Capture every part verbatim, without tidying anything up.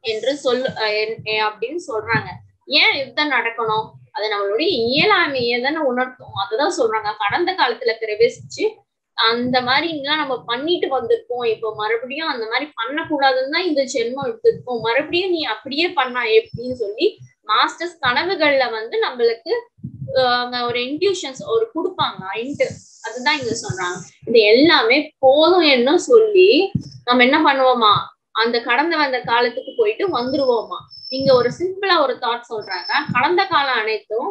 என்று சொல் அப்படின்னு சொல்றாங்க. ஏன் யுத்தம் நடக்கணும்? அது நம்மளுடைய இயலாமையை தானே உணர்த்தும். அதுதான் சொல்றாங்க. கடந்த காலத்துல பிரவேசிச்சு அந்த மாதிரி எல்லாம் நம்ம பண்ணிட்டு வந்திருக்கோம். இப்போ மறுபடியும் அந்த மாதிரி பண்ணக்கூடாதுன்னு தான் இந்த ஜென்மம் எடுத்திருக்கோம். மறுபடியும் நீ அப்படியே பண்ணா எப்படின்னு சொல்லி மாஸ்டர்ஸ் கனவுகள்ல வந்து நம்மளுக்கு அஹ் ஒரு இன்ட்யூஷன்ஸ் ஒரு கொடுப்பாங்க. அதுதான் இங்க சொல்றாங்க. இது எல்லாமே போதும் என்ன சொல்லி நம்ம என்ன பண்ணுவோமா, அந்த கடந்து வந்த காலத்துக்கு போயிட்டு வந்துருவோமா. இங்க ஒரு சிம்பிளா ஒரு தாட் சொல்றாங்க. கடந்த காலம் அனைத்தும்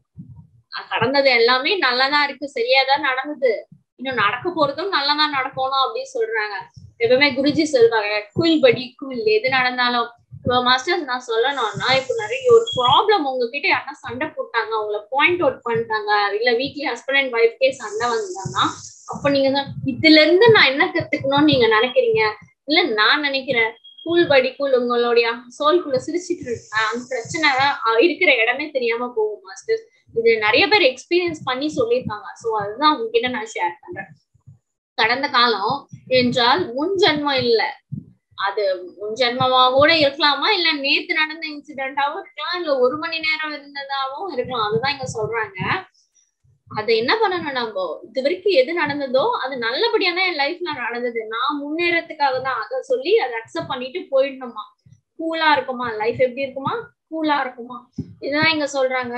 கடந்தது எல்லாமே நல்லாதான் இருக்கு, சரியாதான் நடந்தது, இன்னும் நடக்க போறதும் நல்லாதான் நடக்கணும் அப்படின்னு சொல்றாங்க. எப்பவுமே குருஜி சொல்றாங்க, குல் படி குல், எது நடந்தாலும். இப்போ மாஸ்டர்ஸ் நான் சொல்லணும்னா, இப்போ நிறைய ஒரு ப்ராப்ளம் உங்ககிட்ட யாருன்னா சண்டை போட்டாங்க, அவங்கள பாயிண்ட் அவுட் பண்ணிட்டாங்க, இல்ல வீட்லயே ஹஸ்பண்ட் அண்ட் ஒய்ஃப்கே சண்டை வந்தாங்கன்னா, அப்ப நீங்க தான் இதுல இருந்து நான் என்ன கத்துக்கணும்னு நீங்க நினைக்கிறீங்க? இல்ல நான் நினைக்கிறேன் கூல் படி கூல், உங்களுடைய சோல்குள்ள சிரிச்சிட்டு இருக்க அந்த பிரச்சனை இருக்கிற இடமே தெரியாம போகும் மாஸ்டர்ஸ். இது நிறைய பேர் எக்ஸ்பீரியன்ஸ் பண்ணி சொல்லியிருக்காங்க. சோ அதுதான் உங்ககிட்ட நான் ஷேர் பண்றேன். கடந்த காலம் என்றால் முன் ஜென்மம் இல்ல, அது முன் ஜென்மமா கூட இருக்கலாமா, இல்ல நேத்து நடந்த இன்சிடென்டாவும் இருக்கலாம், இல்ல ஒரு மணி நேரம் இருந்ததாவும் இருக்கலாம். அதுதான் இங்க சொல்றாங்க. அதை என்ன பண்ணணும், நம்ம இது வரைக்கும் எது நடந்ததோ அது நல்லபடியா தான் என் லைஃப்ல நடந்தது, நான் முன்னேறதுக்காக தான், அதை சொல்லி அதை அக்செப்ட் பண்ணிட்டு போயிடணுமா. கூலா இருக்குமா லைஃப், எப்படி இருக்குமா, கூலா இருக்குமா. இதுதான் இங்க சொல்றாங்க.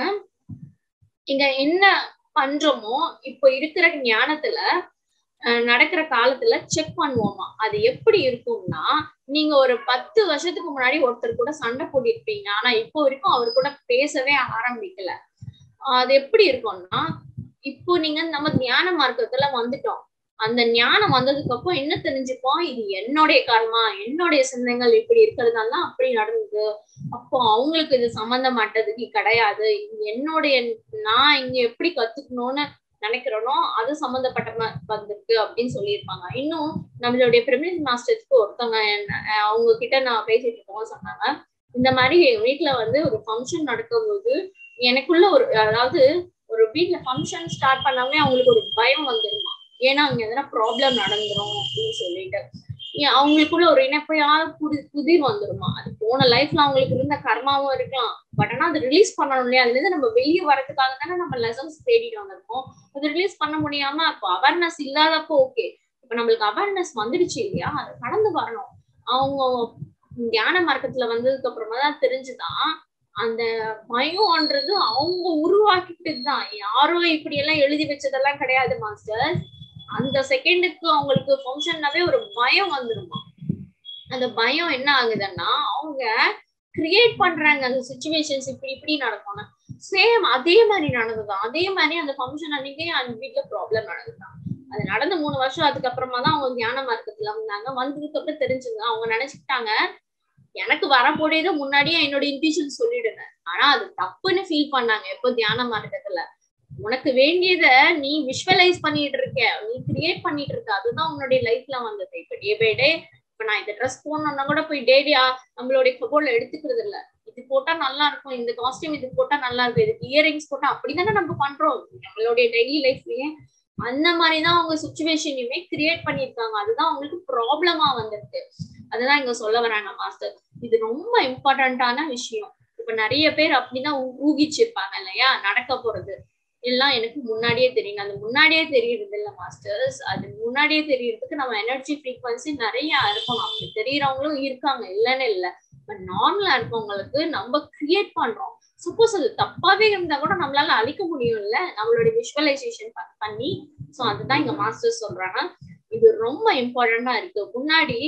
இங்க என்ன பண்றோமோ இப்போ இருக்கிற ஞானத்துல அஹ் நடக்கிற காலத்துல செக் பண்ணுவோமா. அது எப்படி இருக்கும்னா, நீங்க ஒரு பத்து வருஷத்துக்கு முன்னாடி ஒருத்தர் கூட சண்டை போட்டிருப்பீங்க, ஆனா இப்போ வரைக்கும் அவர் கூட பேசவே ஆரம்பிக்கல. அது எப்படி இருக்கும்னா, இப்போ நீங்க நம்ம ஞான மார்க்கத்துல வந்துட்டோம். அந்த ஞானம் வந்ததுக்கு அப்புறம் என்ன தெரிஞ்சுப்போம், இது என்னுடைய கர்மா, என்னுடைய சிந்தனைகள் இப்படி இருக்கிறதுனால தான் அப்படி நடந்தது, அப்போ அவங்களுக்கு இது சம்பந்தமாட்டதுக்கு கிடையாது, என்னுடைய நான் இங்க எப்படி கத்துக்கணும்னு நினைக்கிறோனோ அது சம்பந்தப்பட்ட வந்திருக்கு அப்படின்னு சொல்லியிருப்பாங்க. இன்னும் நம்மளுடைய பிரமிட் மாஸ்டர்ஸ்க்கு ஒருத்தவங்க அவங்க கிட்ட நான் பேசிட்டு இருக்கோம் சொன்னாங்க, இந்த மாதிரி எங்க வீட்டுல வந்து ஒரு ஃபங்க்ஷன் நடக்கும் போது எனக்குள்ள ஒரு, அதாவது ஒரு வீட்டுல ஃபங்க்ஷன் ஸ்டார்ட் பண்ணாமே அவங்களுக்கு ஒரு பயம் வந்துருமா, ஏன்னா அங்க எதனா ப்ராப்ளம் நடந்துரும் அப்படின்னு சொல்லிட்டு அவங்களுக்குள்ள ஒரு இனப்பையாவது புதி புதிர் வந்துருமா. அது போன லைஃப்ல அவங்களுக்கு இருந்த கர்மாவும் இருக்கலாம், பட் ஆனா அது ரிலீஸ் பண்ணணும் இல்லையா, அதுல இருந்து நம்ம வெளியே வரதுக்காக தானே நம்ம லெசன்ஸ் தேடிட்டு வந்திருக்கோம். அது ரிலீஸ் பண்ண முடியாம அப்போ அவேர்னஸ் இல்லாதப்போ ஓகே, இப்ப நம்மளுக்கு அவேர்னஸ் வந்துடுச்சு இல்லையா, அது கடந்து வரணும். அவங்க தியான மார்க்கத்துல வந்ததுக்கு அப்புறமா தான் தெரிஞ்சுதான் அந்த பயம்ன்றது அவங்க உருவாக்கிட்டுதான், யாரோ இப்படி எல்லாம் எழுதி வச்சதெல்லாம் கிடையாது மாஸ்டர். அந்த செகண்டுக்கு அவங்களுக்கு ஃபங்க்ஷன்னாவே ஒரு பயம் வந்துருமா. அந்த பயம் என்ன ஆகுதுன்னா, அவங்க கிரியேட் பண்றாங்க அந்த சிச்சுவேஷன்ஸ், இப்படி இப்படி நடக்கும். சேம் அதே மாதிரி நடந்ததுதான், அதே மாதிரி அந்த ஃபங்க்ஷன் அன்னைக்கே அந்த வீட்டுல ப்ராப்ளம் நடந்ததுதான். அது நடந்த மூணு வருஷம் அதுக்கப்புறமா தான் அவங்க தியான மார்க்கத்துல வந்தாங்க. வந்ததுக்கு அப்புறம் தெரிஞ்சுங்க, அவங்க நினைச்சுக்கிட்டாங்க எனக்கு வரக்கூடியது முன்னாடியே என்னோட இன்ட்யூஷன் சொல்லிடுங்க, ஆனா அது தப்புன்னு ஃபீல் பண்ணாங்க. எப்போ தியான மார்க்கத்துல உனக்கு வேண்டியத நீ விஷுவலைஸ் பண்ணிட்டு இருக்க, நீ கிரியேட் பண்ணிட்டு இருக்க, அதுதான் உன்னுடைய லைஃப்ல வந்தது. இப்ப டே பை டே இப்ப நான் இந்த ட்ரெஸ் போடணும்னா கூட போய் டேடியா நம்மளுடைய கபோர்ட்ல எடுத்துக்கிறது இல்ல, இது போட்டா நல்லா இருக்கும், இந்த காஸ்டியூம் இது போட்டா நல்லா இருக்கும், இதுக்கு இயரிங்ஸ் போட்டா அப்படிதானே நம்ம பண்றோம் நம்மளுடைய டெய்லி லைஃப்லயே. அந்த மாதிரிதான் அவங்க சுச்சுவேஷனையுமே கிரியேட் பண்ணிருக்காங்க, அதுதான் அவங்களுக்கு ப்ராப்ளமா வந்துருக்கு. அதுதான் இங்க சொல்ல வராங்க மாஸ்டர். இது ரொம்ப இம்பார்ட்டன்டான விஷயம். இப்ப நிறைய பேர் அப்படிதான் ஊகிச்சிருப்பாங்க இல்லையா, நடக்க போறது எல்லாம் எனக்கு முன்னாடியே தெரியும். அது முன்னாடியே தெரியறது இல்ல மாஸ்டர்ஸ், அது முன்னாடியே தெரியறதுக்கு நம்ம எனர்ஜி ஃப்ரீக்வன்சி நிறைய இருக்கணும். அப்படி தெரியறவங்களும் இருக்காங்க, இல்லைன்னு இல்லை. பட் நார்மலா இருக்கவங்களுக்கு நம்ம கிரியேட் பண்றோம். சப்போஸ் அது தப்பாவே இருந்தா கூட நம்மளால அழிக்க முடியும் இல்ல, நம்மளுடைய விஷுவலைசேஷன் பண்ணி. சோ அதுதான் இங்க மாஸ்டர்ஸ் சொல்றாங்க. இது ரொம்ப இம்பார்ட்டண்டா இருக்கு. முன்னாடி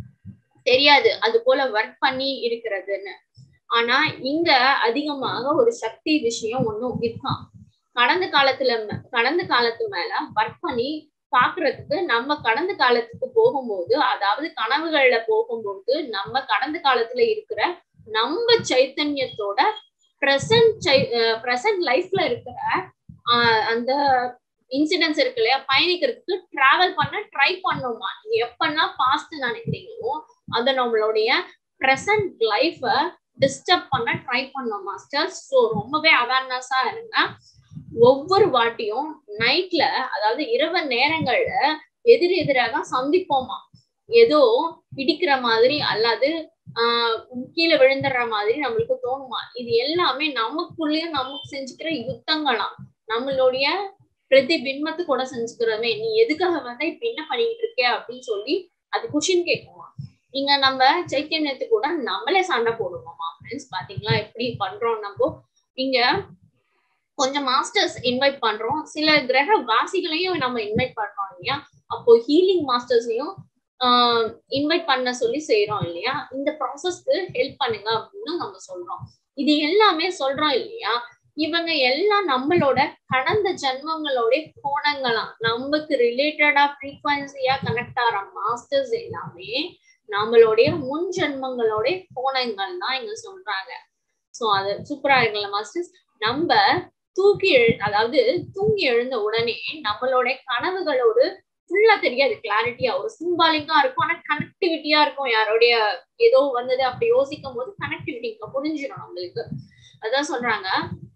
தெரியாது அது போல ஒர்க் பண்ணி இருக்கிறதுன்னு, ஆனா இங்க அதிகமாக ஒரு சக்தி விஷயம் ஒண்ணும் இருக்கான். கடந்த காலத்துல கடந்த காலத்து மேல ஒர்க் பண்ணி பாக்குறதுக்கு நம்ம கடந்த காலத்துக்கு போகும்போது, அதாவது கனவுகள்ல போகும்போது நம்ம கடந்த காலத்துல இருக்கிற நம்ம சைத்தன்யத்தோட பிரசன்ட் பிரசன்ட் லைஃப்ல இருக்கிற ஆஹ் அந்த இன்சிடென்ட்ஸ் இருக்கு இல்லையா, பயணிக்கிறதுக்கு டிராவல் பண்ண ட்ரை பண்ணோமா. எப்பன்னா பாஸ்ட் நினைக்கிறீங்களோ அதை நம்மளுடைய பிரசன்ட் லைஃப டிஸ்டர்ப் பண்ண ட்ரை பண்ணோம் மாஸ்டர்ஸ். ஸோ ரொம்பவே அவேர்னஸா இருங்க. ஒவ்வொரு வாட்டியும் நைட்ல, அதாவது இரவு நேரங்கள்ல எதிர் எதிராக சந்திப்போமா. ஏதோ இடிக்கிற மாதிரி அல்லது ஆஹ் கீழே விழுந்துடுற மாதிரி நம்மளுக்கு தோணுமா? இது எல்லாமே நமக்குள்ளேயும் நமக்கு செஞ்சுக்கிற யுத்தங்களாம், நம்மளுடைய பிரதிபிம்பத்து கூட செஞ்சுக்கிறோமே. நீ எதுக்காக வந்து இப்ப என்ன பண்ணிட்டு இருக்க அப்படின்னு சொல்லி அது குஷின் கேட்குமா? இங்க நம்ம சைத்தன்யத்து கூட நம்மளே சண்டை போடுவோமா ஃப்ரெண்ட்ஸ்? பாத்தீங்களா எப்படி பண்றோம் நம்ம? இங்க கொஞ்சம் மாஸ்டர்ஸ் இன்வைட் பண்றோம், சில கிரக வாசிகளையும் நம்ம இன்வைட் பண்றோம் இல்லையா? அப்போ ஹீலிங் மாஸ்டர்ஸையும் ஆஹ் இன்வைட் பண்ண சொல்லி செய்யறோம் இல்லையா? இந்த ப்ராசஸ்க்கு ஹெல்ப் பண்ணுங்க அப்படின்னு நம்ம சொல்றோம். இது எல்லாமே சொல்றோம் இல்லையா? இவங்க எல்லாம் நம்மளோட கடந்த ஜென்மங்களோட கோணங்களாம், நமக்கு ரிலேட்டடா ஃப்ரீக்வன்சியா கனெக்ட் ஆகிற மாஸ்டர்ஸ் எல்லாமே நம்மளுடைய முன் ஜென்மங்களோட கோணங்கள் தான் இங்க சொல்றாங்க. சோ அது சூப்பரா இருக்குல்ல மாஸ்டர்ஸ்? நம்ம தூக்கி எழு அதாவது தூங்கி எழுந்த உடனே நம்மளோட கனவுகள் ஒரு ஃபுல்லா தெரியாது, கிளாரிட்டியா ஒரு சிம்பாலிக்கா இருக்கும், ஆனா கனெக்டிவிட்டியா இருக்கும். யாரோடைய ஏதோ வந்தது அப்படி யோசிக்கும் போது கனெக்டிவிட்டி புரிஞ்சிடும் நம்மளுக்கு. அதான் சொல்றாங்க,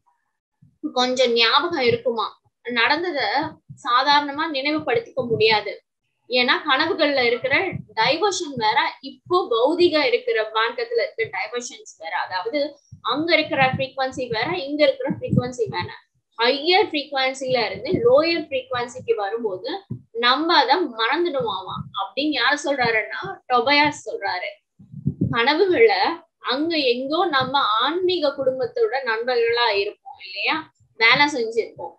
கொஞ்சம் ஞாபகம் இருக்குமா, நடந்தத சாதாரணமா நினைவுபடுத்திக்க முடியாது. ஏன்னா கனவுகள்ல இருக்கிற டைவர்ஷன் வேற, இப்போ பௌதிக இருக்கிற மார்க்கத்துல இருக்கிற டைவர்ஷன்ஸ் வேற. அதாவது அங்க இருக்கிற ஃப்ரீக்வன்சி வேற, இங்க இருக்கிற ஃப்ரீக்வன்சி வேற. ஹையர் ஃப்ரீக்வன்சில இருந்து லோயர் ஃப்ரீக்வன்சிக்கு வரும்போது நம்ம அதை மறந்துடுவாமா அப்படின்னு யார் சொல்றாருன்னா டொபயாஸ் சொல்றாரு. கனவுகள்ல அங்க எங்கோ நம்ம ஆன்மீக குடும்பத்தோட நண்பர்களா இருப்போம் இல்லையா, வேலை செஞ்சிருப்போம்.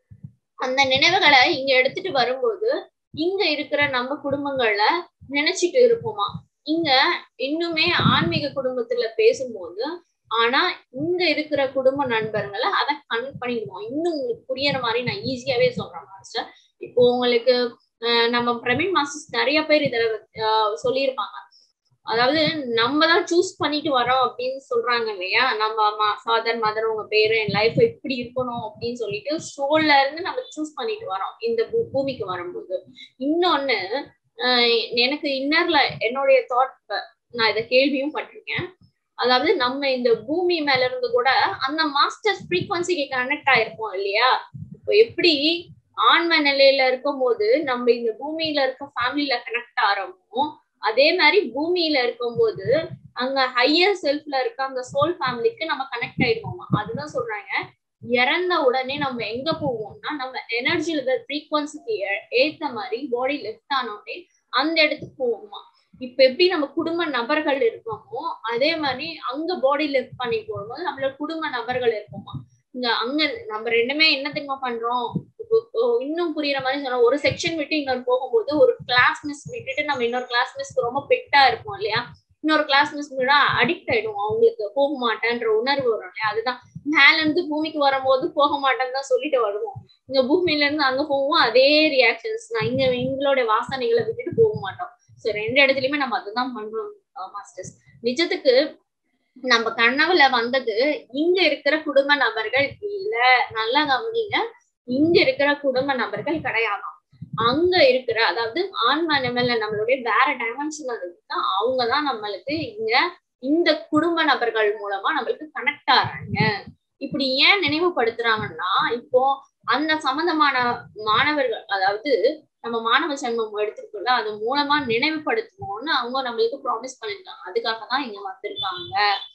அந்த நினைவுகளை இங்க எடுத்துட்டு வரும்போது இங்க இருக்கிற நம்ம குடும்பங்கள்ல நினைச்சிட்டு இருப்போமா. இங்க இன்னுமே ஆன்மீக குடும்பத்துல பேசும்போது ஆனா இங்க இருக்கிற குடும்ப நண்பர்களை அதை கனெக்ட் பண்ணிடுவோம். இன்னும் உங்களுக்கு புரியற மாதிரி நான் ஈஸியாவே சொல்றேன் மாஸ்டர். இப்போ உங்களுக்கு அஹ் நம்ம பிரவீன் மாஸ்டர்ஸ் நிறைய பேர் இதுல ஆஹ் சொல்லியிருப்பாங்க. அதாவது நம்ம தான் சூஸ் பண்ணிட்டு வரோம் அப்படின்னு சொல்றாங்க இல்லையா, நம்ம ஃபாதர் மதர் உங்க பேரு என் லைஃப் இப்படி இருக்கணும் அப்படின்னு சொல்லிட்டு சோல்ல இருந்து நம்ம சூஸ் பண்ணிட்டு வரோம் இந்த பூமிக்கு வரும்போது. இன்னொன்னு ஆஹ் எனக்கு இன்னர்ல என்னுடைய தாட், நான் இதை கேள்வியும் பட்டிருக்கேன். அதாவது நம்ம இந்த பூமி மேல இருந்து கூட அந்த மாஸ்டர்ஸ் ஃப்ரீக்வன்சிக்கு கனெக்ட் ஆயிருப்போம் இல்லையா. இப்போ எப்படி ஆன்ம நிலையில இருக்கும் போது நம்ம இந்த பூமியில இருக்க ஃபேமிலியில கனெக்ட் ஆறோமோ, அதே மாதிரி பூமியில இருக்கும் போது அங்க ஹையர் செல்ஃப்ல இருக்க அந்த சோல் ஃபேமிலிக்கு நம்ம கனெக்ட் ஆயிடுவோமா. அதுதான் சொல்றாங்க, இறந்த உடனே நம்ம எங்க போவோம்னா நம்ம எனர்ஜியில ஃப்ரீக்வன்சிக்கு ஏத்த மாதிரி பாடி லெஃப்ட் ஆனோடனே அந்த இடத்துக்கு போவோமா. இப்ப எப்படி நம்ம குடும்ப நபர்கள் இருக்கோமோ அதே மாதிரி அங்க பாடி லெஃப்ட் பண்ணி போகும்போது நம்மளோட குடும்ப நபர்கள் இருக்கோமா. இங்க அங்க நம்ம ரெண்டுமே என்ன தெரியுமா பண்றோம், இன்னும் புரியுற மாதிரி சொன்னா, ஒரு செக்ஷன் விட்டு இன்னொரு போகும்போது ஒரு கிளாஸ் மிஸ் விட்டுட்டு நம்ம இன்னொரு கிளாஸ் மிஸ்க்கு ரொம்ப பெட்டா இருப்போம் இல்லையா, இன்னொரு கிளாஸ் மிஸ் விட அடிக்ட் ஆயிடுவோம், அவங்களுக்கு போக மாட்டேன்ற உணர்வு வரும் இல்லையா. அதுதான் மேல இருந்து பூமிக்கு வரும்போது போக மாட்டேன்னு தான் சொல்லிட்டு வருவோம், இங்க பூமியில இருந்து அங்க போவோம் அதே ரியாக்ஷன்ஸ் தான், இங்க எங்களோட வாசனைகளை விட்டுட்டு போக மாட்டோம். சோ ரெண்டு இடத்துலயுமே நம்ம அதுதான் பண்றோம் மாஸ்டர்ஸ். நிஜத்துக்கு நம்ம கனவுல வந்தது இங்க இருக்கிற குடும்ப நபர்கள் இல்ல, நல்லா கவனிங்க, இங்க இருக்கிற குடும்ப நபர்கள் கிடையாதாம். அங்க இருக்கிற அதாவது ஆன்ம நிலையில நம்மளுடைய வேற டைமென்ஷன்ல இருக்குன்னா அவங்கதான் நம்மளுக்கு இங்க இந்த குடும்ப நபர்கள் மூலமா நம்மளுக்கு கனெக்ட் ஆறாங்க. இப்படி ஏன் நினைவுபடுத்துறாங்கன்னா, இப்போ அந்த சம்பந்தமான மாணவர்கள், அதாவது நம்ம மாணவ சண்முகம் எடுத்துருக்கோம்ல, அது மூலமா நினைவுபடுத்தணும்னு அவங்க நம்மளுக்கு ப்ராமிஸ் பண்ணிருக்காங்க. அதுக்காக தான் இங்க வந்திருக்காங்க.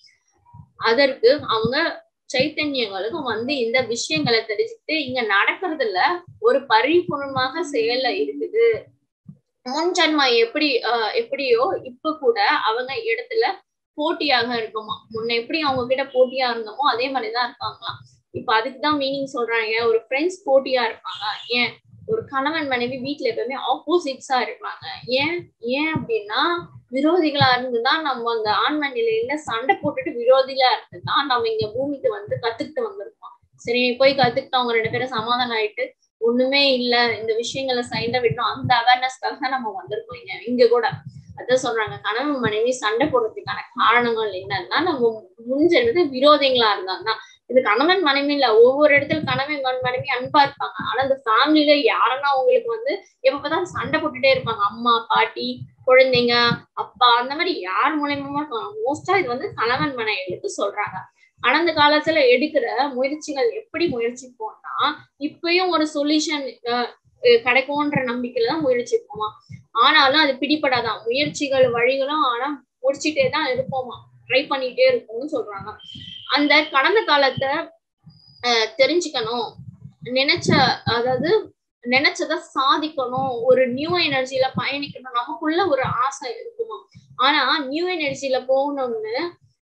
அதற்கு அவங்க சைத்தன்யங்களுக்கும் வந்து இந்த விஷயங்களை தெரிஞ்சுட்டு இங்க நடக்கிறதுல ஒரு பரிபூர்ணமாக செயல்ல இருக்குது. முன் ஜன்மா எப்படி ஆஹ் எப்படியோ இப்ப கூட அவங்க இடத்துல போட்டியாக இருக்குமா. முன்ன எப்படி அவங்க கிட்ட போட்டியா இருந்தோமோ அதே மாதிரிதான் இருப்பாங்களாம். இப்ப அதுக்குதான் மீனிங் சொல்றாங்க, ஒரு ஃப்ரெண்ட்ஸ் போட்டியா இருப்பாங்க. ஏன் ஒரு கணவன் மனைவி வீட்டுல எப்பவுமே ஆப்போசிட்ஸா இருப்பாங்க. ஏன் ஏன் அப்படின்னா விரோதிகளா இருந்துதான் நம்ம அந்த ஆன்ம நிலையில சண்டை போட்டுட்டு விரோதிகளா இருந்துதான் நம்ம இங்க பூமிக்கு வந்து கத்துக்கிட்டு வந்திருக்கோம். சரி போய் கத்துக்கிட்டு அவங்க ரெண்டு பேரும் சமாதானம் ஆயிட்டு ஒண்ணுமே இல்ல இந்த விஷயங்களை சைண்டா விட்டோம், அந்த அவேர்னஸ்க்காக தான் நம்ம வந்திருக்கோம் இங்க இங்க கூட. அதான் சொல்றாங்க, கணவன் மனைவி சண்டை போடுறதுக்கான காரணங்கள் என்னன்னா நம்ம முன்ஜென்மது விரோதிகளா இருந்தாங்கன்னா. இது கணவன் மனைவி இல்ல, ஒவ்வொரு இடத்துல கணவன் மனைவி அன்பா இருப்பாங்க, ஆனா இந்த ஃபேமிலியில யாருன்னா அவங்களுக்கு வந்து எப்பதான் சண்டை போட்டுட்டே இருப்பாங்க. அம்மா பாட்டி குழந்தைங்க அப்பா அந்த மாதிரி யார் மூலியமா இருப்பாங்க. மோஸ்டா இது வந்து கணவன் மனைவிகளுக்கு சொல்றாங்க. கடந்த காலத்துல எடுக்கிற முயற்சிகள் எப்படி முயற்சிப்போம்னா, இப்பயும் ஒரு சொல்யூஷன் கிடைக்கும்ன்ற நம்பிக்கையில தான் முயற்சி இருப்போமா. ஆனாலும் அது பிடிபடாதான், முயற்சிகள் வழிகளும் ஆனா முடிச்சுட்டே தான் இருப்போமா, ட்ரை பண்ணிட்டே இருப்போம்னு சொல்றாங்க. அந்த கடந்த காலத்தை அஹ் தெரிஞ்சுக்கணும், நினைச்ச அதாவது நினைச்சதை சாதிக்கணும், ஒரு நியூ எனர்ஜில பயணிக்கணும், நமக்குள்ள ஒரு ஆசை இருக்குமா. ஆனா நியூ எனர்ஜில போகணும்னு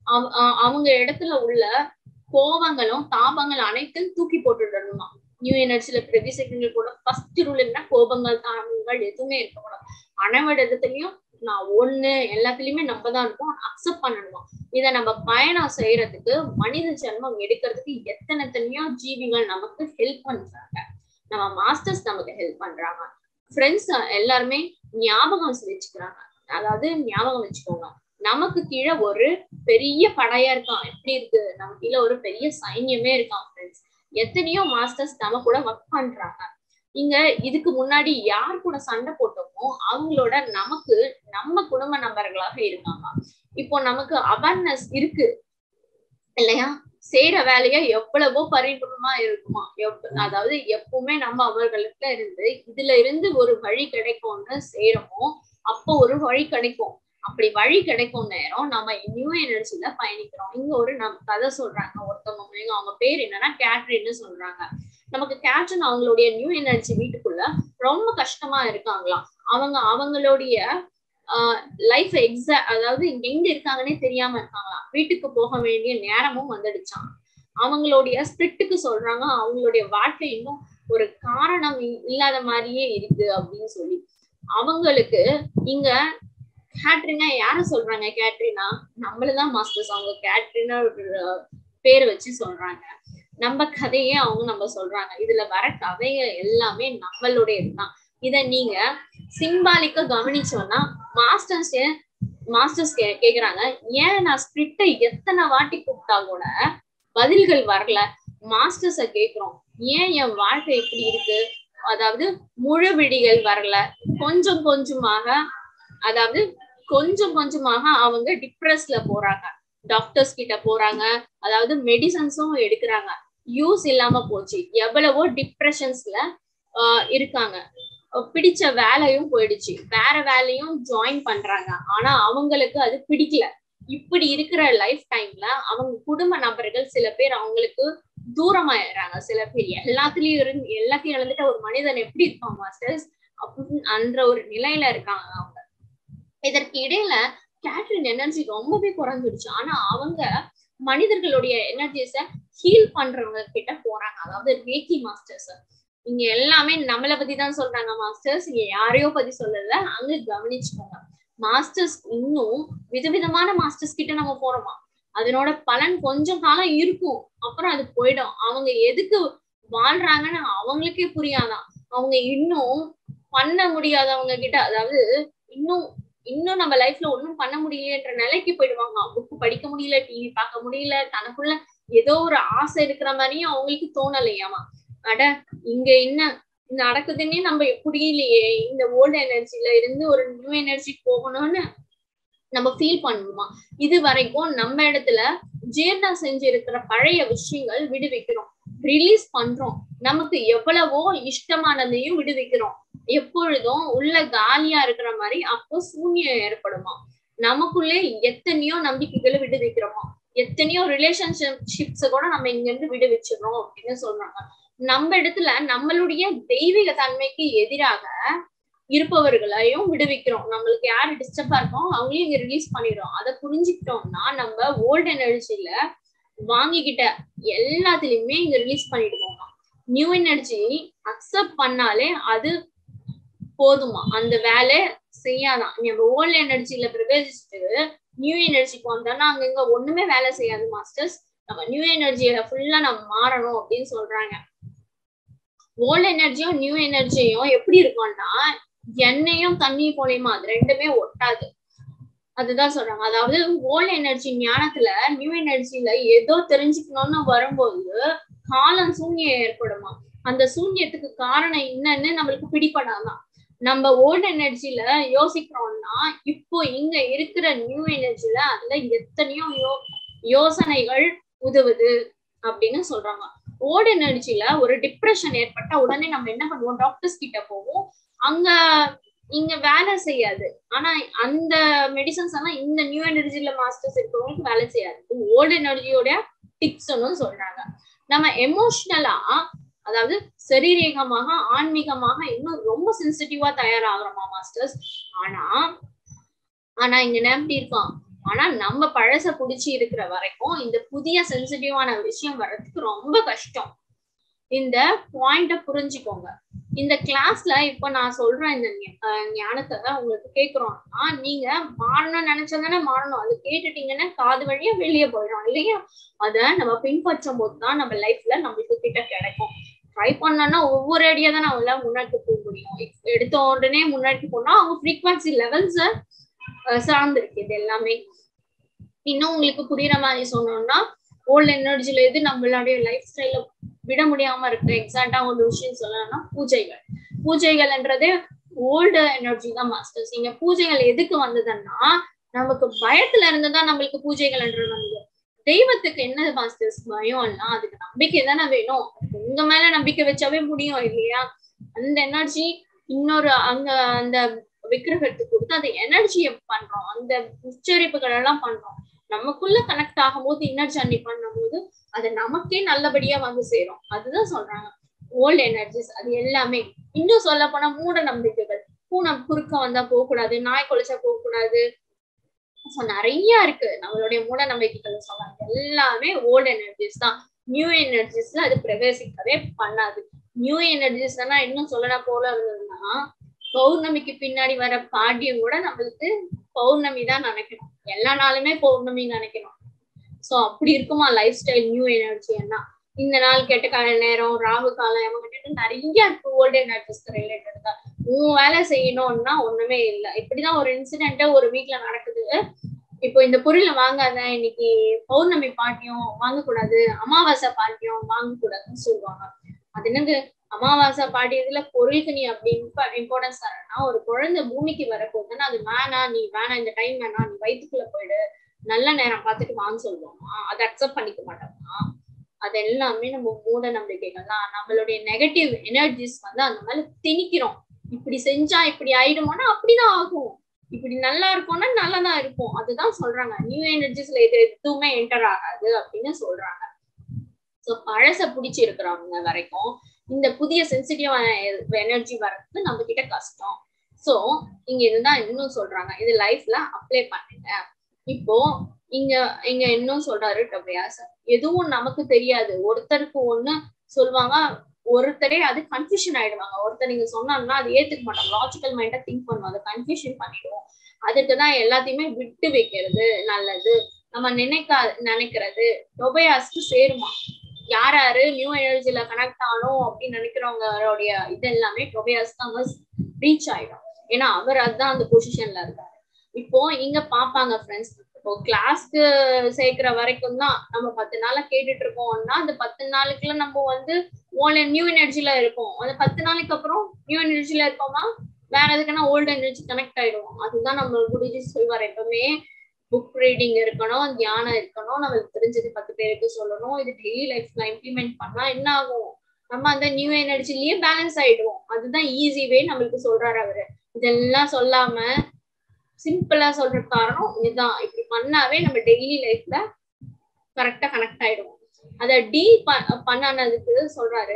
அவங்க இடத்துல உள்ள கோபங்களும் தாபங்கள் அனைத்தும் தூக்கி போட்டுடணுமா. நியூ எனர்ஜில பிரதிசைகள் கூட ஃபர்ஸ்ட் ரூல் என்ன, கோபங்கள் தாபங்கள் எதுவுமே இருக்கக்கூடாது. அனைவட இடத்துலயும் நான் ஒண்ணு, எல்லாத்துலயுமே நம்ம தான் இருக்கோம், அக்செப்ட் பண்ணணுமா. இதை நம்ம பயணம் செய்யறதுக்கு, மனித ஜென்மம் எடுக்கிறதுக்கு எத்தனை எத்தனையோ ஜீவிகள் நமக்கு ஹெல்ப் பண்றாங்க. நம்ம மாஸ்டர்ஸ் நமக்கு ஹெல்ப் பண்றாங்க, ஃப்ரெண்ட்ஸ் எல்லாருமே ஞாபகம் வச்சுக்கிறாங்க. அதாவது ஞாபகம் வச்சுக்கோங்க, நமக்கு கீழே ஒரு பெரிய படையா இருக்கான். எப்படி இருக்கு, நம்ம கீழே ஒரு பெரிய சைன்யமே இருக்கான் ஃப்ரெண்ட்ஸ். எத்தனையோ மாஸ்டர்ஸ் நம்ம கூட ஒர்க் பண்றாங்க. இங்க இதுக்கு முன்னாடி யார் கூட சண்டை போட்டோமோ அவங்களோட நமக்கு நம்ம குடும்ப நபர்களாக இருக்காங்க. இப்போ நமக்கு அவேர்னஸ் இருக்கு இல்லையா, செய்யற வேலைய எவ்வளவோ பரிபூர்ணமா இருக்குமா. எப் அதாவது எப்பவுமே நம்ம அவர்களுக்கு இருந்து இதுல இருந்து ஒரு வழி கிடைக்கும்னு செய்யறோமோ அப்போ ஒரு வழி கிடைக்கும். அப்படி வழி கிடைக்கும் நேரம் நம்ம நியூ எனர்ஜில பயணிக்கிறோம். இங்க ஒரு நம்ம கதை சொல்றாங்க ஒருத்தவங்க, அவங்க பேர் என்னன்னா கேட்ரின்னு சொல்றாங்க. நமக்கு கேட்ரின் அவங்களுடைய நியூ எனர்ஜி வீட்டுக்குள்ள ரொம்ப கஷ்டமா இருக்காங்களாம். அவங்க அவங்களுடைய ஆஹ் லைஃப் எக்ஸா அதாவது எங்க இருக்காங்கன்னே தெரியாம இருக்காங்களாம். வீட்டுக்கு போக வேண்டிய நேரமும் வந்துடுச்சான். அவங்களுடைய ஸ்பிரிட்டுக்கு சொல்றாங்க அவங்களுடைய வாழ்க்கை இன்னும் ஒரு காரணம் இல்லாத மாதிரியே இருக்கு அப்படின்னு சொல்லி. அவங்களுக்கு இங்க கேட்ரினா யார சொல்றாங்க, கேட்ரினா நம்மளதான் மாஸ்டர்ஸ். அவங்க கேட்ரினா ஒரு பேர் வச்சு சொல்றாங்க. நம்ம கதையே அவங்க நம்ம சொல்றாங்க. இதுல வர கதைகள் எல்லாமே நம்மளுடையதுதான். இத நீங்க சிம்பாலிக்கா கவனிச்சோம்னா மாஸ்டர்ஸ் மாஸ்டர்ஸ் கே கேக்குறாங்க ஏன் நான் ஸ்பிரிட்டை எத்தனை வாட்டி கூப்பிட்டா கூட பதில்கள் வரல. மாஸ்டர்ஸ கேக்குறோம் ஏன் என் வாழ்க்கை இப்படி இருக்கு, அதாவது முழு விடிகள் வரல. கொஞ்சம் கொஞ்சமாக அதாவது கொஞ்சம் கொஞ்சமாக அவங்க டிப்ரெஸ்ல போறாங்க, டாக்டர்ஸ் கிட்ட போறாங்க, அதாவது மெடிசன்ஸும் எடுக்கிறாங்க, யூஸ் இல்லாம போச்சு. எவ்வளவோ டிப்ரெஷன்ஸ்ல ஆஹ் இருக்காங்க. பிடிச்ச வேலையும் போயிடுச்சு, வேற வேலையும் ஜாயின் பண்றாங்க, ஆனா அவங்களுக்கு அது பிடிக்கல. இப்படி இருக்கிற லைஃப் டைம்ல அவங்க குடும்ப நபர்கள் சில பேர் அவங்களுக்கு தூரமாயிடுறாங்க. சில பேர் எல்லாத்துலயும் இருந்து எல்லாத்தையும் இழந்துட்ட ஒரு மனிதன் எப்படி இருப்பான் மாஸ்டர்ஸ் அப்படின்னு அன்ற ஒரு நிலையில இருக்காங்க அவங்க. இதற்கு இடையில கேட்ரின் எனர்ஜி ரொம்பவே குறைஞ்சிடுச்சு. ஆனா அவங்க மனிதர்களுடைய எனர்ஜிஸ ஹீல் பண்றவங்க கிட்ட போறாங்க, அதாவது ரேக்கி மாஸ்டர்ஸ். இங்க எல்லாமே நம்மளை பத்தி தான் சொல்றாங்க மாஸ்டர்ஸ், இங்க யாரையோ பத்தி சொல்லல, அங்க கவனிச்சுக்கோங்க. மாஸ்டர்ஸ் இன்னும் விதவிதமான மாஸ்டர்ஸ் கிட்ட நம்ம போறோமா, அதனோட பலன் கொஞ்சம் காலம் இருக்கும், அப்புறம் அது போயிடும். அவங்க எதுக்கு வாழ்றாங்கன்னு அவங்களுக்கே புரியாதான். அவங்க இன்னும் பண்ண முடியாதவங்க கிட்ட, அதாவது இன்னும் இன்னும் நம்ம லைஃப்ல ஒன்னும் பண்ண முடியலன்ற நிலைக்கு போயிடுவாங்க. புக்கு படிக்க முடியல, டிவி பார்க்க முடியல, தனக்குள்ள ஏதோ ஒரு ஆசை இருக்கிற மாதிரியும் அவங்களுக்கு தோணலையாமா. அட இங்க என்ன நடக்குதுன்னே நம்ம புரியலையே, இந்த ஓல்டு எனர்ஜில இருந்து ஒரு நியூ எனர்ஜி போகணும்னு நம்ம ஃபீல் பண்ணுமா. இது வரைக்கும் நம்ம இடத்துல ஜீர்ணம் செஞ்சு இருக்கிற பழைய விஷயங்கள் விடுவிக்கிறோம், ரிலீஸ் பண்றோம். நமக்கு எவ்வளவோ இஷ்டமானதையும் விடுவிக்கிறோம். எப்பொழுதும் உள்ள காலியா இருக்கிற மாதிரி அப்போ சூன்யம் ஏற்படுமா. நமக்குள்ளே எத்தனையோ நம்பிக்கைகளை விடுவிக்கிறோமா, எத்தனையோ ரிலேஷன்ஷிப்ஸ கூட நம்ம இங்க இருந்து விடுவிச்சிடறோம் அப்படின்னு சொல்றாங்க. நம்ம இடத்துல நம்மளுடைய தெய்வீக தன்மைக்கு எதிராக இருப்பவர்களையும் விடுவிக்கிறோம். நம்மளுக்கு யாரு டிஸ்டர்பா இருக்கோம் அவங்களையும் இங்க ரிலீஸ் பண்ணிடுறோம். அதை புரிஞ்சுக்கிட்டோம்னா நம்ம ஓல்டு எனர்ஜில வாங்கிக்கிட்ட எல்லாத்துலயுமே இங்க ரிலீஸ் பண்ணிடுவோம். நியூ எனர்ஜி அக்செப்ட் பண்ணாலே அது போதுமா, அந்த வேலை செய்யாதான். நம்ம ஓல்டு எனர்ஜில பிரவேசிச்சுட்டு நியூ எனர்ஜிக்கு வந்தோம்னா அங்க இங்க ஒண்ணுமே வேலை செய்யாது மாஸ்டர்ஸ். நம்ம நியூ எனர்ஜியில ஃபுல்லா நம்ம மாறணும் அப்படின்னு சொல்றாங்க. ஓல்டு எனர்ஜியும் நியூ எனர்ஜியும் எப்படி இருக்கும்னா எண்ணெயும் தண்ணி போலையுமா, அது ரெண்டுமே ஒட்டாது. அதுதான் சொல்றாங்க. அதாவது ஓல்டு எனர்ஜி ஞானத்துல நியூ எனர்ஜில ஏதோ தெரிஞ்சுக்கணும்னு வரும்போது காலம் சூன்யம் ஏற்படுமா. அந்த சூன்யத்துக்கு காரணம் என்னன்னு நம்மளுக்கு பிடிபடாதான். நம்ம ஓல்டு எனர்ஜில யோசிக்கிறோம்னா இப்போ இங்க இருக்கிற நியூ எனர்ஜில அதுல எத்தனையோ யோ யோசனைகள் உதவுது அப்படின்னு சொல்றாங்க. ஓல்ட் எனர்ஜில ஒரு டிப்ரெஷன் ஏற்பட்டா உடனே நம்ம என்ன பண்ணுவோம், டாக்டர்ஸ் கிட்ட போவோம். அங்க இங்க வேலை செய்யாது. ஆனா அந்த மெடிசன்ஸ் எல்லாம் இந்த நியூ எனர்ஜில மாஸ்டர்ஸ் இருக்கிறவங்களுக்கு வேலை செய்யாது. ஓல்ட் எனர்ஜியோட டிப்ஸ்ன்னு சொல்றாங்க. நம்ம எமோஷனலா, அதாவது சரீரகமாக ஆன்மீகமாக இன்னும் ரொம்ப சென்சிட்டிவா தயாராகிறோமா மாஸ்டர்ஸ். ஆனா ஆனா இங்க எப்படி இருக்கான், ஆனா நம்ம பழச புடிச்சு இருக்கிற வரைக்கும் இந்த புதிய சென்சிட்டிவான விஷயம் வர்றதுக்கு ரொம்ப கஷ்டம். இந்த பாயிண்ட புரிஞ்சுக்கோங்க. இந்த கிளாஸ்ல இப்ப நான் சொல்றேன் இந்த ஞானத்தை உங்களுக்கு கேட்கிறோம்னா நீங்க மாறணும்னு நினைச்சதானே மாறணும். அது கேட்டுட்டீங்கன்னா காது வழியா வெளியே போயிடும் இல்லையா? அத நம்ம பின்பற்றும் போதுதான் நம்ம லைஃப்ல நம்மளுக்கு கிட்ட கிடைக்கும். ட்ரை பண்ணோம்னா ஒவ்வொரு ஐடியா தான் நம்மளால முன்னாடி போக முடியும். எடுத்த உடனே முன்னாடி போனா அவங்க ஃப்ரீக்வன்சி லெவல்ஸ் சார்ந்திருக்கு இது எல்லாமே. இன்னும் உங்களுக்கு புரியுற மாதிரி சொன்னோம்னா ஓல்ட் எனர்ஜில எது நம்மளுடைய லைஃப் ஸ்டைல விட முடியாம இருக்கு. எக்ஸாக்டா ஒரு விஷயம் சொல்லணும்னா பூஜைகள். பூஜைகள்ன்றது ஓல்டு எனர்ஜி தான் மாஸ்டர்ஸ். இங்க பூஜைகள் எதுக்கு வந்ததுன்னா நமக்கு பயத்துல இருந்துதான் நம்மளுக்கு பூஜைகள்ன்றது வந்து. தெய்வத்துக்கு என்ன மாஸ்டர்ஸ் பயம் இல்ல, அதுக்கு நம்பிக்கை தானே வேணும். உங்க மேல நம்பிக்கை வச்சாவே முடியும் இல்லையா? அந்த எனர்ஜி இன்னொரு அங்க அந்த விக்கிரகத்துக்கு கொடுத்து அந்த எனர்ஜியை பண்றோம், அந்த உச்சரிப்புகள் எல்லாம் பண்றோம். நமக்குள்ள கனெக்ட் ஆகும் போது எனர்ஜி அன்னி பண்ணும் போது அது நமக்கே நல்லபடியா வந்து சேரும். அதுதான் சொல்றாங்க ஓல்ட் எனர்ஜிஸ். அது எல்லாமே இன்னும் சொல்ல போனா மூட நம்பிக்கைகள். பூனை குறுக்க வந்தா போக கூடாது, நாய் கொலைச்சா போக கூடாது, நிறைய இருக்கு நம்மளுடைய மூட நம்பிக்கைகள் சொல்றாங்க. எல்லாமே ஓல்ட் எனர்ஜிஸ் தான். நியூ எனர்ஜிஸ்ல அது பிரவேசிக்கவே பண்ணாது. நியூ எனர்ஜிஸ் எல்லாம் இன்னும் சொல்லனா போல இருந்ததுன்னா பௌர்ணமிக்கு பின்னாடி வர பாட்டியம் கூட நம்மளுக்கு பௌர்ணமி தான் நினைக்கணும். எல்லா நாளுமே பௌர்ணமி நினைக்கணும். சோ அப்படி இருக்குமா லைஃப் ஸ்டைல் நியூ எனர்ஜி என்ன? இந்த நாள் கெட்ட கால நேரம், ராகு காலம், எவங்கிட்ட நிறைய இருக்கு ஓல்ட் எனர்ஜிஸ் ரிலேட்டட் தான். உன் வேலை செய்யணும்னா ஒண்ணுமே இல்லை. இப்படிதான் ஒரு இன்சிடென்ட் ஒரு வீக்ல நடக்குது. இப்போ இந்த பொருளை வாங்காத, இன்னைக்கு பௌர்ணமி பாட்டியம் வாங்கக்கூடாது, அமாவாசை பாட்டியம் வாங்கக்கூடாதுன்னு சொல்லுவாங்க. அது என்னது அமாவாசை பாட்டியதுல பொருளுக்கு நீ அப்படி இம்பார்ட்டன்ஸ் தரனா, ஒரு குழந்தை பூமிக்கு வரப்போகுதுன்னா அது வேணா, நீ வேணா, இந்த டைம் வேணா, நீ வயிற்றுக்குள்ள போயிடு, நல்ல நேரம் பார்த்துட்டு வான்னு சொல்லுவோமா? அதை அக்செப்ட் பண்ணிக்க மாட்டோமா? அது எல்லாமே நம்ம மூட நம்பிக்கைகள் தான். நம்மளுடைய நெகட்டிவ் எனர்ஜிஸ் வந்து அந்த மாதிரி திணிக்கிறோம். இப்படி செஞ்சா இப்படி ஆயிடுமோனா அப்படிதான் ஆகும், இப்படி நல்லா இருக்கும்னா நல்லாதான் இருக்கும். அதுதான் சொல்றாங்க நியூ எனர்ஜிஸ்ல எது எதுவுமே என்டர் ஆகாது அப்படின்னு சொல்றாங்க. சோ பழச பிடிச்சி இருக்கிறவங்க வரைக்கும் இந்த புதிய சென்சிட்டிவான எனர்ஜி வர்றது நம்ம கிட்ட கஷ்டம். சோ இங்க இதுதான் இன்னும் சொல்றாங்க, இது லைஃப்ல அப்ளை பண்ணுங்க. இப்போ இங்க இங்க இன்னும் சொல்றாரு டபியாஸ், எதுவும் நமக்கு தெரியாது. ஒருத்தருக்கு ஒண்ணு சொல்லுவாங்க, ஒருத்தரே அது கன்ஃபியூஷன் ஆயிடுவாங்க. ஒருத்தர் நீங்க சொன்னாங்கன்னா அது ஏத்துக்க மாட்டோம், லாஜிக்கல் மைண்டா திங்க் பண்ணுவோம், அதை கன்ஃபியூஷன் பண்ணிடுவோம். அதுக்குதான் எல்லாத்தையுமே விட்டு வைக்கிறது நல்லது. நம்ம நினைக்கா நினைக்கிறது டொபயாஸ்க்கு சேருமா? யார் யாரு நியூ எனர்ஜில கனெக்ட் ஆகணும் அப்படின்னு நினைக்கிறவங்களுடைய இது எல்லாமே டொபயாஸ் தான் ரீச் ஆயிடும். ஏன்னா அவர் அதுதான் அந்த பொசிஷன்ல இருக்காரு. இப்போ இங்க பாப்பாங்க ஃப்ரெண்ட்ஸ், இப்போ கிளாஸ்க்கு சேர்க்கிற வரைக்கும் தான் நம்ம பத்து நாளா கேட்டுட்டு இருக்கோம்னா அந்த பத்து நாளுக்குள்ள நம்ம வந்து ஓல்டு நியூ எனர்ஜில இருப்போம். அந்த பத்து நாளைக்கு அப்புறம் நியூ எனர்ஜில இருப்போமா, வேற எதுக்குன்னா ஓல்டு எனர்ஜி கனெக்ட் ஆயிடுவோம். அதுதான் நம்ம குருஜி சொல்வார், எப்பவுமே புக் ரீடிங் இருக்கணும், தியானம் இருக்கணும், நம்மளுக்கு தெரிஞ்சது பத்து பேருக்கு சொல்லணும். இது டெய்லி லைஃப்ல இம்ப்ளிமெண்ட் பண்ணா என்ன ஆகும், நம்ம அந்த நியூ எனர்ஜிலேயே பேலன்ஸ் ஆயிடுவோம். அதுதான் ஈஸி வே நம்மளுக்கு சொல்றாரு அவரு. இதெல்லாம் சொல்லாம சிம்பிளா சொல்ற காரணம் இதுதான். இப்படி பண்ணாவே நம்ம டெய்லி லைஃப்ல கரெக்டா கனெக்ட் ஆயிடுவோம். அத டீ பண்ணானதுக்கு சொல்றாரு,